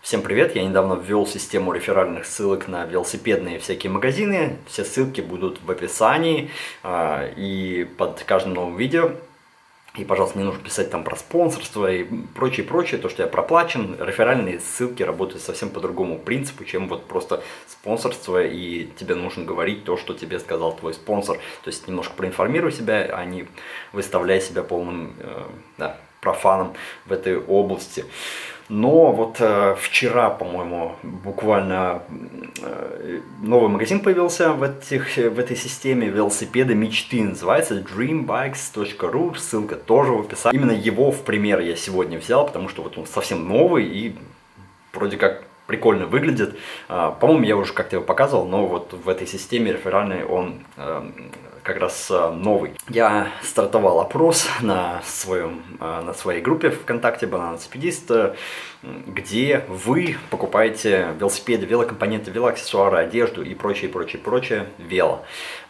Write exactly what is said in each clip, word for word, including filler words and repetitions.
Всем привет! Я недавно ввел систему реферальных ссылок на велосипедные всякие магазины. Все ссылки будут в описании и под каждым новым видео. И, пожалуйста, не нужно писать там про спонсорство и прочее, прочее, то, что я проплачен. Реферальные ссылки работают совсем по другому принципу, чем вот просто спонсорство, и тебе нужно говорить то, что тебе сказал твой спонсор. То есть немножко проинформируй себя, а не выставляй себя полным э, да, профаном в этой области. Но вот э, вчера, по-моему, буквально э, новый магазин появился в, этих, в этой системе, велосипеды мечты, называется dream bikes точка ру, ссылка тоже в описании. Именно его в пример я сегодня взял, потому что вот он совсем новый и вроде как прикольно выглядит. Э, по-моему, я уже как-то его показывал, но вот в этой системе реферальной он э, как раз новый. Я стартовал опрос на, своем, на своей группе ВКонтакте «Банан-велосипедист», где вы покупаете велосипеды, велокомпоненты, велоаксессуары, одежду и прочее, прочее, прочее вело.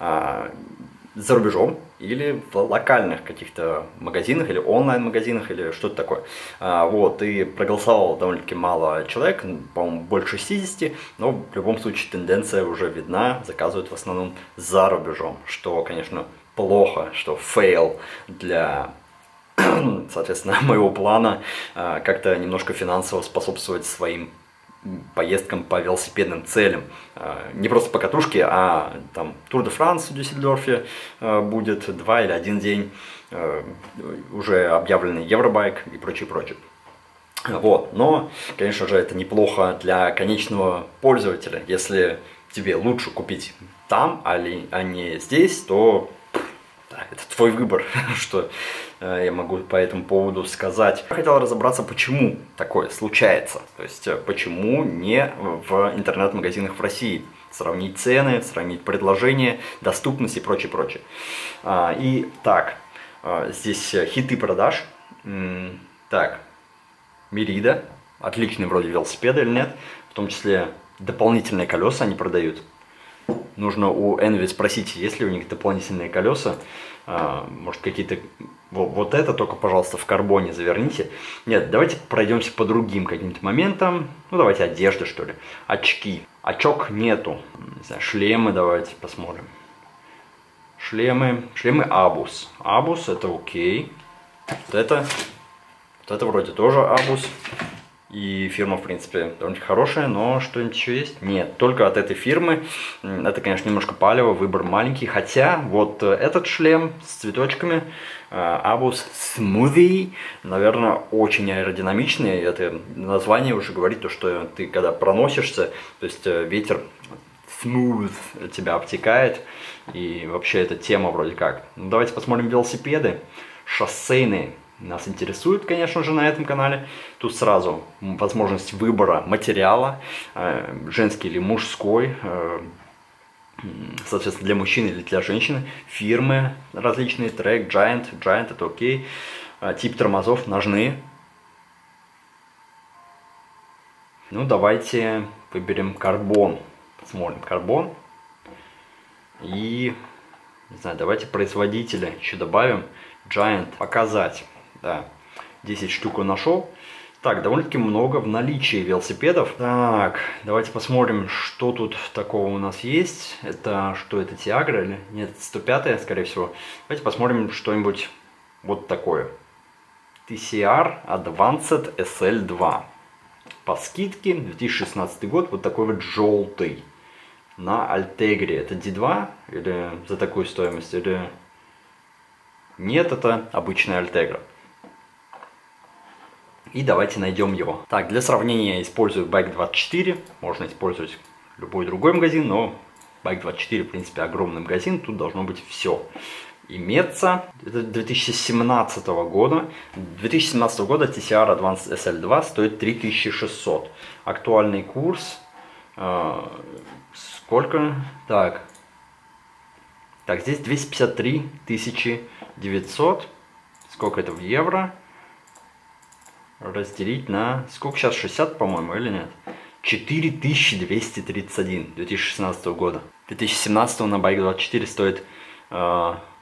За рубежом или в локальных каких-то магазинах, или онлайн-магазинах, или что-то такое. А, вот, и проголосовало довольно-таки мало человек, по-моему, больше шестидесяти, но в любом случае тенденция уже видна, заказывают в основном за рубежом, что, конечно, плохо, что фейл для, соответственно, моего плана а, как-то немножко финансово способствовать своим поездкам по велосипедным целям. Не просто по катушке, а там Тур де Франс в Дюссельдорфе будет два или один день, уже объявленный Евробайк и прочее, прочее. Вот. Но, конечно же, это неплохо для конечного пользователя. Если тебе лучше купить там, а не здесь, то это твой выбор, что я могу по этому поводу сказать. Я хотел разобраться, почему такое случается. То есть, почему не в интернет-магазинах в России. Сравнить цены, сравнить предложения, доступность и прочее, прочее. И так, здесь хиты продаж. Так, Мерида. Отличные вроде велосипеды или нет. В том числе дополнительные колеса они продают. Нужно у Envy спросить, есть ли у них дополнительные колеса. А, может, какие-то... Вот, вот это только, пожалуйста, в карбоне заверните. Нет, давайте пройдемся по другим каким-то моментам. Ну, давайте одежда, что ли. Очки. Очок нету. Не знаю, шлемы давайте посмотрим. Шлемы. Шлемы Абус. Абус это окей. Вот это... Вот это вроде тоже Абус. И фирма, в принципе, довольно хорошая, но что-нибудь еще есть? Нет, только от этой фирмы. Это, конечно, немножко палево, выбор маленький. Хотя вот этот шлем с цветочками, Abus Smoothie, наверное, очень аэродинамичный. Это название уже говорит то, что ты когда проносишься, то есть ветер smooth тебя обтекает. И вообще эта тема вроде как. Ну, давайте посмотрим велосипеды. Шоссейные. Нас интересует, конечно же, на этом канале. Тут сразу возможность выбора материала, женский или мужской, соответственно, для мужчины или для женщины. Фирмы различные, Trek, Giant, Giant это окей. Тип тормозов ножные. Ну, давайте выберем карбон. Посмотрим карбон. И, не знаю, давайте производителя еще добавим. Giant, показать. Да, десять штук он нашел. Так, довольно-таки много в наличии велосипедов. Так, давайте посмотрим, что тут такого у нас есть. Это что, это Тиагра или нет, сто пятая, скорее всего. Давайте посмотрим что-нибудь вот такое. ти си ар Advanced эс эл два. По скидке, две тысячи шестнадцатый год, вот такой вот желтый. На Альтегре. Это ди два или за такую стоимость, или... Нет, это обычная Альтегра. И давайте найдем его. Так, для сравнения я использую байк двадцать четыре. Можно использовать любой другой магазин, но байк двадцать четыре, в принципе, огромный магазин. Тут должно быть все иметься. Это две тысячи семнадцатого года. две тысячи семнадцатого года ти си ар Advanced эс эл два стоит три тысячи шестьсот. Актуальный курс. Э, сколько? Так. Так, здесь двести пятьдесят три тысячи девятьсот. Сколько это в евро? Разделить на... Сколько сейчас? шестьдесят, по-моему, или нет? четыре тысячи двести тридцать один. две тысячи шестнадцатого года. две тысячи семнадцатого на байк двадцать четыре стоит... Э,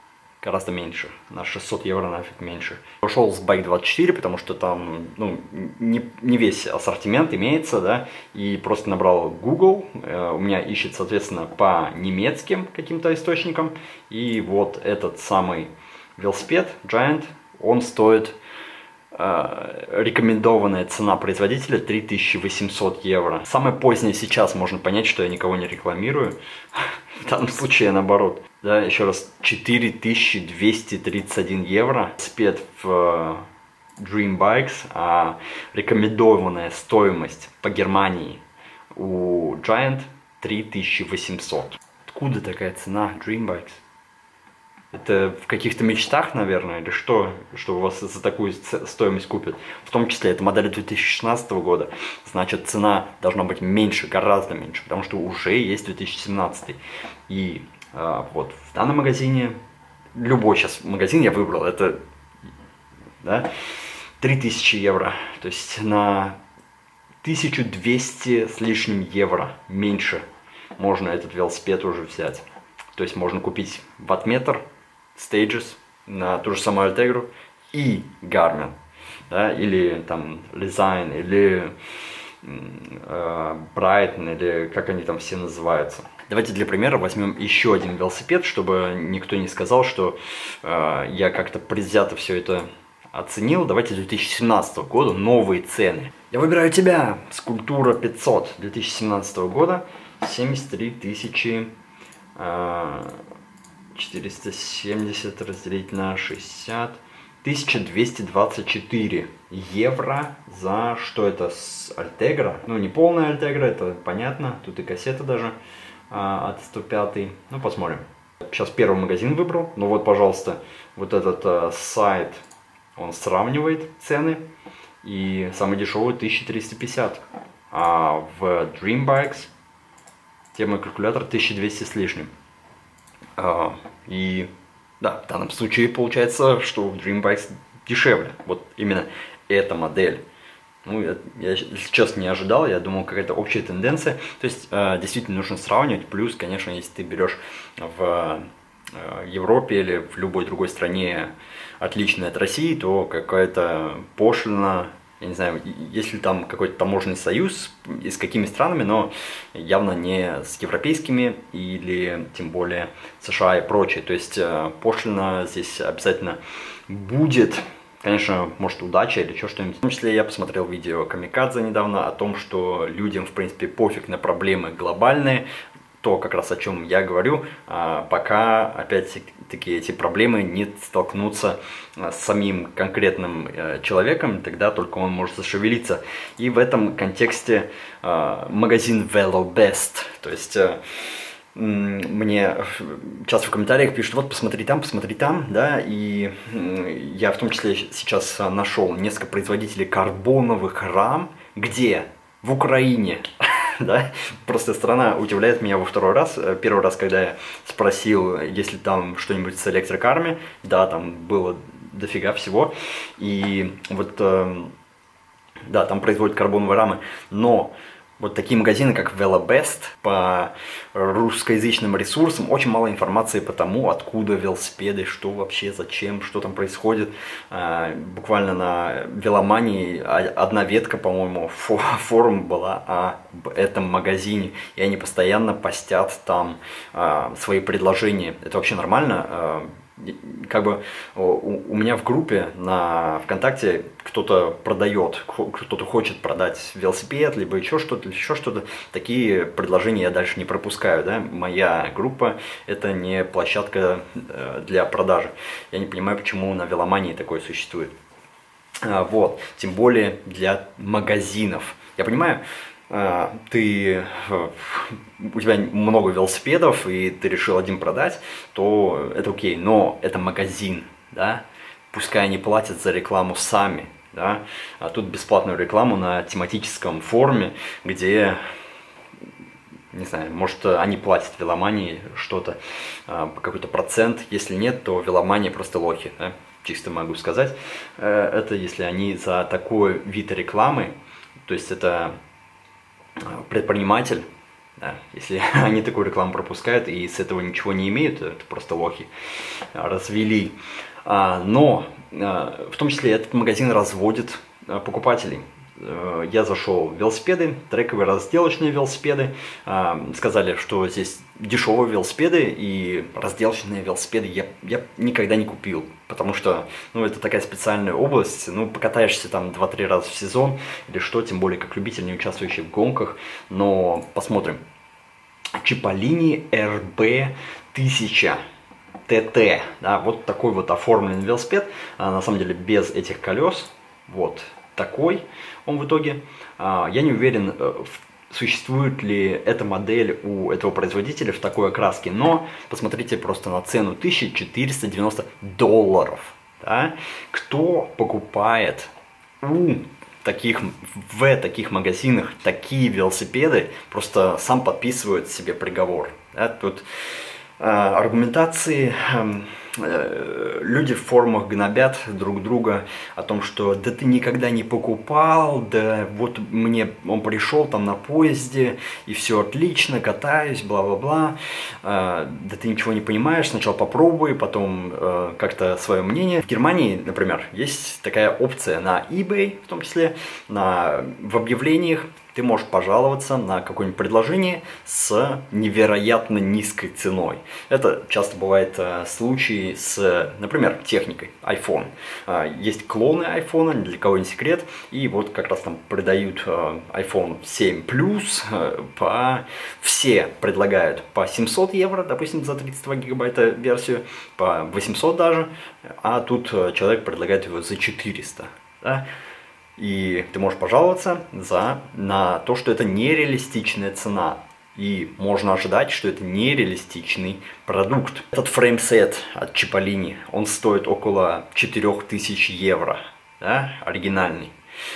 гораздо меньше, на шестьсот евро нафиг меньше. Пошел с байк двадцать четыре, потому что там, ну, не, не весь ассортимент имеется, да, и просто набрал Google, э, у меня ищет, соответственно, по немецким каким-то источникам, и вот этот самый велосипед Giant, он стоит, э, рекомендованная цена производителя три тысячи восемьсот евро. Самое позднее сейчас можно понять, что я никого не рекламирую, в данном случае наоборот. Да, еще раз, четыре тысячи двести тридцать один евро, велосипед в Dream Bikes, а рекомендованная стоимость по Германии у Giant три тысячи восемьсот. Откуда такая цена Dream Bikes? Это в каких-то мечтах, наверное, или что, что у вас за такую стоимость купят? В том числе это модель две тысячи шестнадцатого года, значит цена должна быть меньше, гораздо меньше, потому что уже есть две тысячи семнадцатый. И а, вот в данном магазине, любой сейчас магазин я выбрал, это, да, три тысячи евро, то есть на тысячу двести с лишним евро меньше можно этот велосипед уже взять. То есть можно купить ваттметр, Stages на ту же самую Altegro и Garmin, да, или там Lesign, или э, Brighton, или как они там все называются. Давайте для примера возьмем еще один велосипед, чтобы никто не сказал, что э, я как-то предвзято все это оценил. Давайте две тысячи семнадцатого года, новые цены. Я выбираю тебя, Скульптура пятьсот две тысячи семнадцатого года, семьдесят три тысячи четыреста семьдесят разделить на шестьдесят, тысяча двести двадцать четыре евро за, что это, с Altegra, ну не полная Altegra, это понятно, тут и кассета даже а, от сто пять, ну посмотрим. Сейчас первый магазин выбрал, ну вот пожалуйста, вот этот а, сайт, он сравнивает цены, и самый дешевый тысяча триста пятьдесят, а в Dream Bikes тема калькулятор тысяча двести с лишним. Uh, и да, в данном случае получается, что в Dream Bikes дешевле. Вот именно эта модель. Ну, я, я сейчас не ожидал, я думал, какая-то общая тенденция. То есть, uh, действительно нужно сравнивать. Плюс, конечно, если ты берешь в uh, Европе или в любой другой стране отличной от России, то какая-то пошлина, я не знаю, есть ли там какой-то таможенный союз и с какими странами, но явно не с европейскими или тем более США и прочее. То есть пошлина здесь обязательно будет. Конечно, может удача или еще что-нибудь. В том числе я посмотрел видео Камикадзе недавно о том, что людям в принципе пофиг на проблемы глобальные. То, как раз о чем я говорю, пока опять-таки эти проблемы не столкнутся с самим конкретным человеком, тогда только он может зашевелиться. И в этом контексте магазин VeloBest, то есть мне часто в комментариях пишут: вот посмотри там, посмотри там, да, и я в том числе сейчас нашел несколько производителей карбоновых рам, где в Украине. Да? Просто страна удивляет меня во второй раз. Первый раз, когда я спросил, есть ли там что-нибудь с электрокарами, да, там было дофига всего. И вот, э, да, там производят карбоновые рамы, но вот такие магазины, как VeloBest, по русскоязычным ресурсам, очень мало информации по тому, откуда велосипеды, что вообще, зачем, что там происходит. Буквально на Веломании одна ветка, по-моему, форум была об этом магазине, и они постоянно постят там свои предложения. Это вообще нормально? Как бы у, у меня в группе на ВКонтакте кто-то продает, кто-то хочет продать велосипед, либо еще что-то, еще что-то. Такие предложения я дальше не пропускаю, да? Моя группа — это не площадка для продажи. Я не понимаю, почему на Веломании такое существует. Вот, тем более для магазинов. Я понимаю, ты, у тебя много велосипедов, и ты решил один продать, то это окей, но это магазин, да, пускай они платят за рекламу сами, да, а тут бесплатную рекламу на тематическом форуме, где, не знаю, может, они платят Веломании что-то, какой-то процент, если нет, то Веломания просто лохи, да? Чисто могу сказать, это если они за такой вид рекламы, то есть это предприниматель, Да, если они такую рекламу пропускают и с этого ничего не имеют, это просто лохи развели. А, но а, в том числе этот магазин разводит а, покупателей. А, я зашел в велосипеды, трековые разделочные велосипеды. А, сказали, что здесь дешевые велосипеды и разделочные велосипеды я, я никогда не купил. Потому что ну, это такая специальная область. Ну, покатаешься там два-три раза в сезон или что, тем более как любитель, не участвующий в гонках. Но посмотрим. Cipollini эр бэ тысяча тэ тэ, да, вот такой вот оформленный велосипед, а, на самом деле без этих колес, вот такой он в итоге. А, я не уверен, существует ли эта модель у этого производителя в такой окраске, но посмотрите просто на цену, тысяча четыреста девяносто долларов, да? Кто покупает у таких, в таких магазинах такие велосипеды, просто сам подписывает себе приговор. Да? Тут э, аргументации, э, люди в форумах гнобят друг друга о том, что да ты никогда не покупал, да вот мне он пришел там на поезде и все отлично, катаюсь, бла-бла-бла, э, да ты ничего не понимаешь, сначала попробуй, потом э, как-то свое мнение. В Германии, например, есть такая опция на eBay, в том числе на, в объявлениях, ты можешь пожаловаться на какое-нибудь предложение с невероятно низкой ценой. Это часто бывает э, случаи с, например, техникой, iPhone. Э, есть клоны iPhone, для кого не секрет, и вот как раз там продают э, iPhone семь плюс, э, по, все предлагают по семьсот евро, допустим, за тридцать два гигабайта версию, по восемьсот даже, а тут э, человек предлагает его за четыреста. Да? И ты можешь пожаловаться за, на то, что это нереалистичная цена. И можно ожидать, что это нереалистичный продукт. Этот фреймсет от Cipollini, он стоит около четырёх тысяч евро. Да? Оригинальный.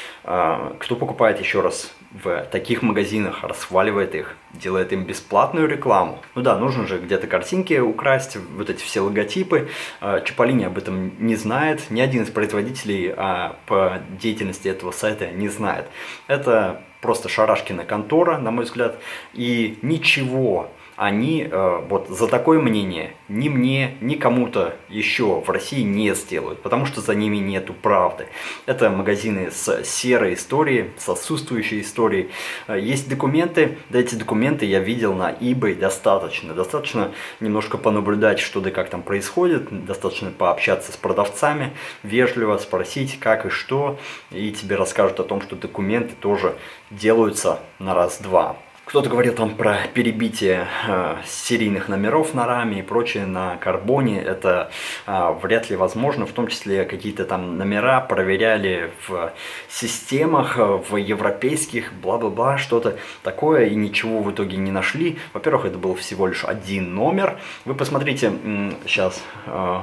Кто покупает, еще раз, в таких магазинах, расхваливает их, делает им бесплатную рекламу. Ну да, нужно же где-то картинки украсть, вот эти все логотипы. Cipollini об этом не знает, ни один из производителей по деятельности этого сайта не знает. Это просто шарашкина контора, на мой взгляд, и ничего они э, вот за такое мнение ни мне, ни кому-то еще в России не сделают, потому что за ними нету правды. Это магазины с серой историей, с отсутствующей историей. Есть документы, да эти документы я видел на eBay достаточно. Достаточно немножко понаблюдать, что да как там происходит, достаточно пообщаться с продавцами, вежливо спросить, как и что, и тебе расскажут о том, что документы тоже делаются на раз-два. Кто-то говорил там про перебитие э, серийных номеров на раме и прочее на карбоне. Это э, вряд ли возможно. В том числе какие-то там номера проверяли в системах, в европейских, бла-бла-бла, что-то такое. И ничего в итоге не нашли. Во-первых, это был всего лишь один номер. Вы посмотрите, сейчас э,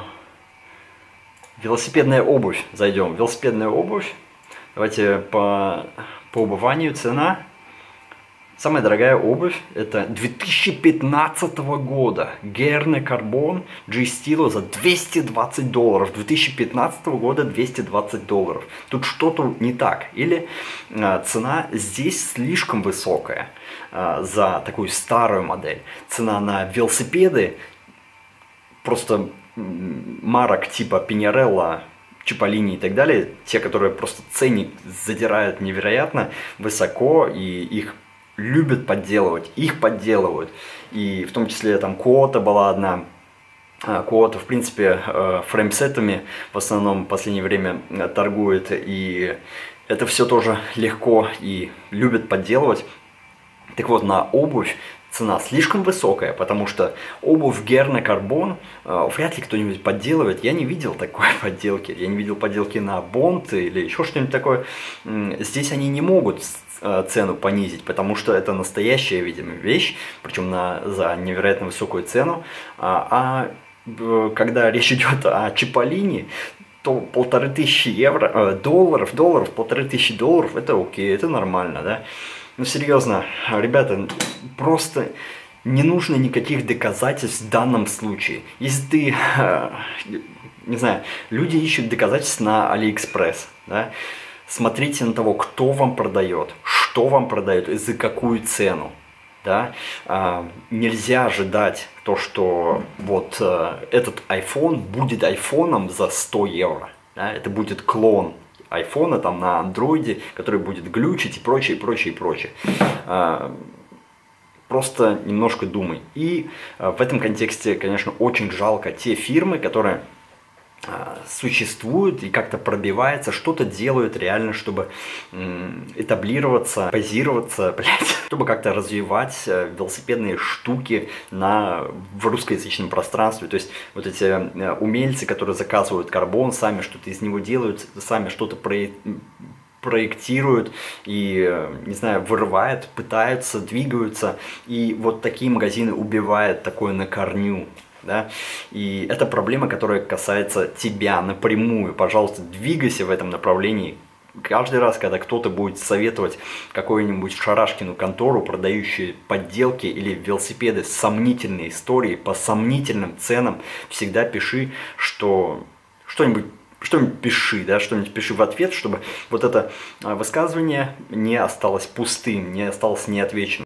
велосипедная обувь. Зайдем. Велосипедная обувь. Давайте по, по убыванию цена. Самая дорогая обувь это две тысячи пятнадцатого года. Gerne Carbon G-Stilo за двести двадцать долларов. две тысячи пятнадцатого года двести двадцать долларов. Тут что-то не так. Или э, цена здесь слишком высокая э, за такую старую модель. Цена на велосипеды просто марок типа Pinarello, Cipollini и так далее. Те, которые просто ценник задирают невероятно высоко и их любят подделывать, их подделывают. И в том числе там Quota была одна. Quota, в принципе, фреймсетами в основном в последнее время торгует. И это все тоже легко и любят подделывать. Так вот, на обувь цена слишком высокая, потому что обувь Gerne Carbon э, вряд ли кто-нибудь подделывает. Я не видел такой подделки. Я не видел подделки на Bond или еще что-нибудь такое. Здесь они не могут цену понизить, потому что это настоящая, видимо, вещь, причем на, за невероятно высокую цену. А, а когда речь идет о Cipollini, то полторы тысячи евро, э, долларов, долларов, полторы тысячи долларов, это окей, это нормально, да? Ну серьезно, ребята, просто не нужно никаких доказательств в данном случае. Если ты, э, не знаю, люди ищут доказательства на AliExpress, да? Смотрите на того, кто вам продает, что вам продает и за какую цену. да, а, нельзя ожидать то, что вот а, этот iPhone будет айфоном за сто евро, да, это будет клон айфона там на андроиде, который будет глючить и прочее, прочее, прочее. А, просто немножко думай. И а, в этом контексте, конечно, очень жалко те фирмы, которые существуют и как-то пробивается, что-то делают реально, чтобы этаблироваться, базироваться, блядь, чтобы как-то развивать велосипедные штуки на, в русскоязычном пространстве. То есть вот эти умельцы, которые заказывают карбон, сами что-то из него делают, сами что-то про проектируют и, не знаю, вырывают, пытаются, двигаются. И вот такие магазины убивают такое на корню. Да? И это проблема, которая касается тебя напрямую. Пожалуйста, двигайся в этом направлении. Каждый раз, когда кто-то будет советовать какую-нибудь шарашкину контору, продающую подделки или велосипеды с сомнительной историей, по сомнительным ценам, всегда пиши, что что-нибудь что-нибудь пиши, да, что-нибудь пиши в ответ, чтобы вот это высказывание не осталось пустым, не осталось неотвеченным.